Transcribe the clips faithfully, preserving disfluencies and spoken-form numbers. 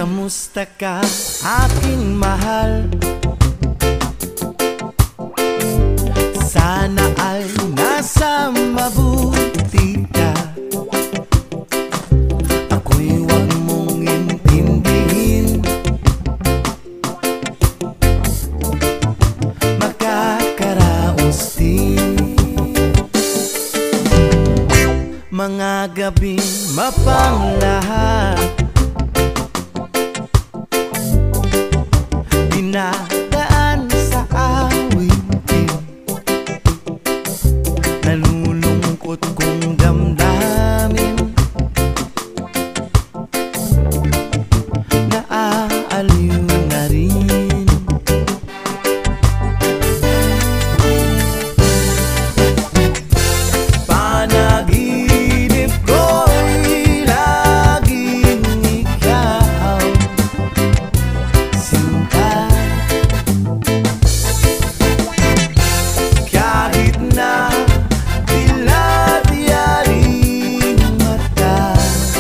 Kamusta ka, aking mahal? Sana ay nasa mabuti ka. Ako'y huwag mong intindihin. Makakaraos din mga gabing mapanglahat. Dinadaan sa awitin, nalulungkot kong damdamin, naaaliw na rin. Panaginip ko'y laging ikaw, sinta. Kahit na dilat yaring mata,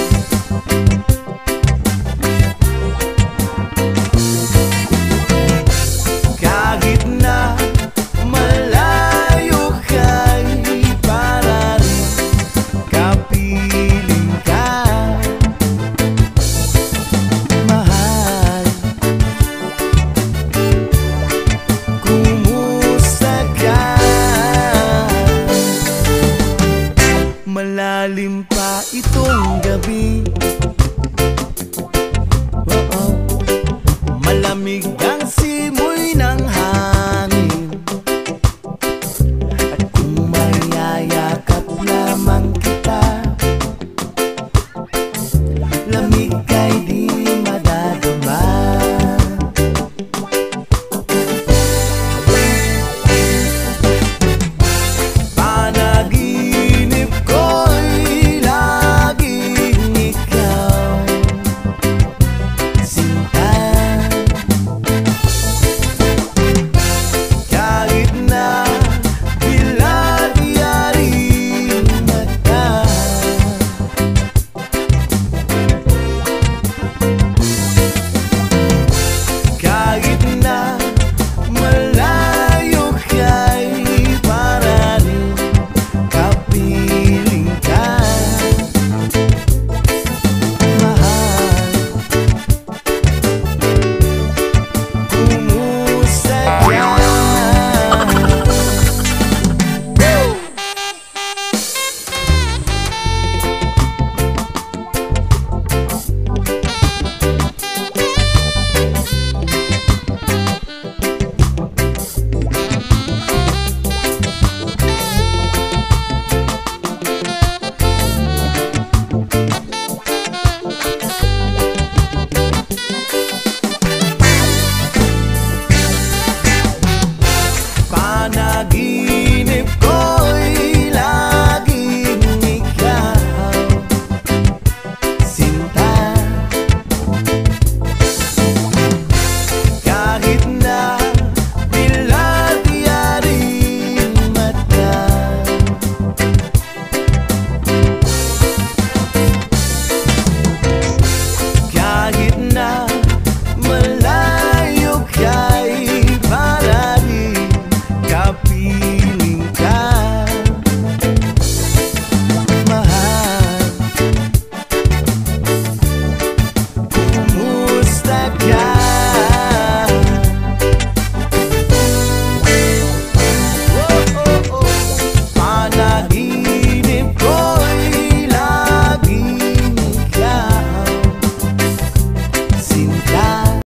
kahit na malayo ka'y para rin kapiling ka, mahal. Kumusta ka? Malalim pa itong gabi, oo, malamig